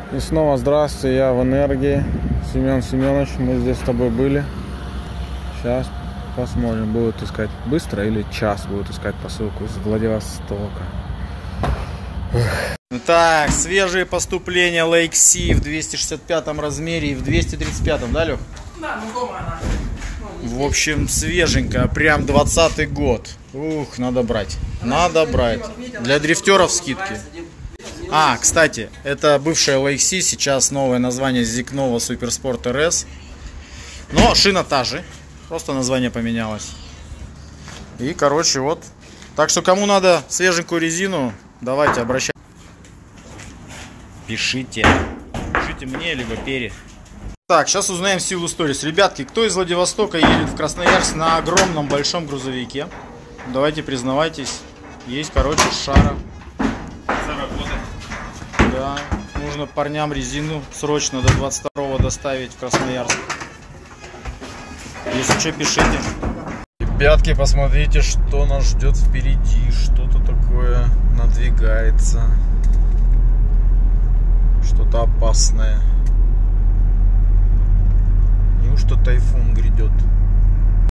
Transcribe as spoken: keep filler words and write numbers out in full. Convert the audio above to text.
И снова здравствуйте, я в энергии. Семен Семенович, мы здесь с тобой были. Сейчас посмотрим, будут искать быстро или час будут искать посылку из Владивостока. Так, свежие поступления Lake Sea в двести шестьдесят пятом размере и в двести тридцать пятом, да, Лёх? Да, ну дома она. В общем, свеженькая, прям двадцатый год. Ух, надо брать, надо брать. Для дрифтеров скидки. А, кстати, это бывшая Lake Sea, сейчас новое название Ziknova Supersport эр эс. Но шина та же, просто название поменялось. И, короче, вот. Так что, кому надо свеженькую резину, давайте обращайтесь. Пишите. Пишите мне, либо Пере. Так, сейчас узнаем силу сторис. Ребятки, кто из Владивостока едет в Красноярск на огромном большом грузовике? Давайте признавайтесь. Есть, короче, шара. Да, нужно парням резину срочно до двадцать второго доставить в Красноярск. Если что, пишите. Ребятки, посмотрите, что нас ждет впереди. Что-то такое надвигается. Что-то опасное. Неужто тайфун грядет?